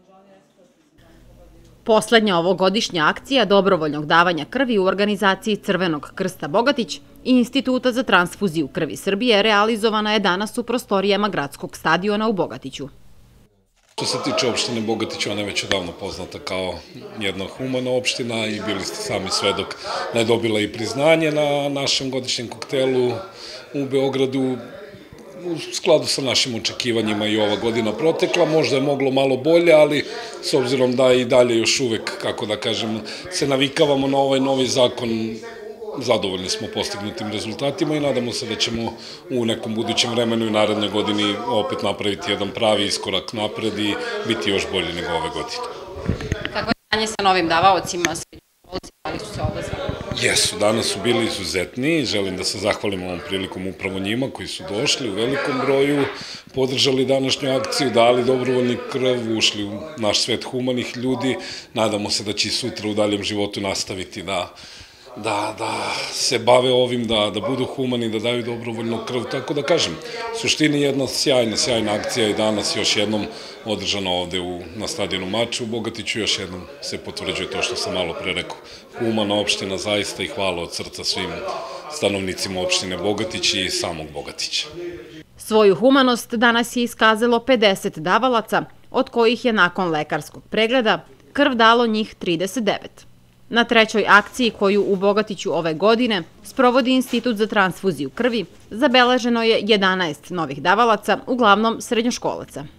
Poslednja ovogodišnja akcija dobrovoljnog davanja krvi u organizaciji Crvenog krsta Bogatić i Instituta za transfuziju krvi Srbije realizovana je danas u prostorijama gradskog stadiona u Bogatiću. Što se tiče opštine Bogatić, ona je već odavno poznata kao jedna humana opština i bili ste sami svedok da je dobila i priznanje na našem godišnjem koktelu u Beogradu. U skladu sa našim očekivanjima i ova godina protekla, možda je moglo malo bolje, ali s obzirom da i dalje još uvek, kako da kažem, se navikavamo na ovaj novi zakon, zadovoljni smo postignutim rezultatima i nadamo se da ćemo u nekom budućem vremenu i naredne godini opet napraviti jedan pravi iskorak napred i biti još bolji nego ove godine. Kako je stanje sa novim davaocima, da li su se odazvali? Jesu, danas su bili izuzetni i želim da se zahvalim ovom prilikom upravo njima koji su došli u velikom broju, podržali današnju akciju, dali dobrovoljni krv, ušli u naš svet humanih ljudi. Nadamo se da će i sutra u daljem životu nastaviti da se bave ovim, da budu humani, da daju dobrovoljnu krv. Tako da kažem, u suštini jedna sjajna akcija i danas još jednom održana ovde na stadionu Maču u Bogatiću. Još jednom se potvrđuje to što sam malo pre rekao. Humana opština zaista i hvala od srca svim stanovnicima opštine Bogatić i samog Bogatića. Svoju humanost danas je iskazalo 50 davalaca, od kojih je nakon lekarskog pregleda krv dalo njih 39. Na trećoj akciji koju u Bogatiću ove godine sprovodi Institut za transfuziju krvi, zabeleženo je 11 novih davalaca, uglavnom srednjoškolaca.